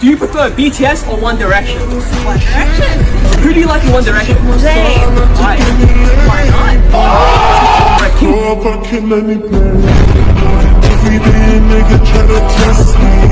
Do you prefer BTS or One Direction? One Direction. Who do you like in One Direction? Zayn. Why? Why not? Every day a nigga try to test me.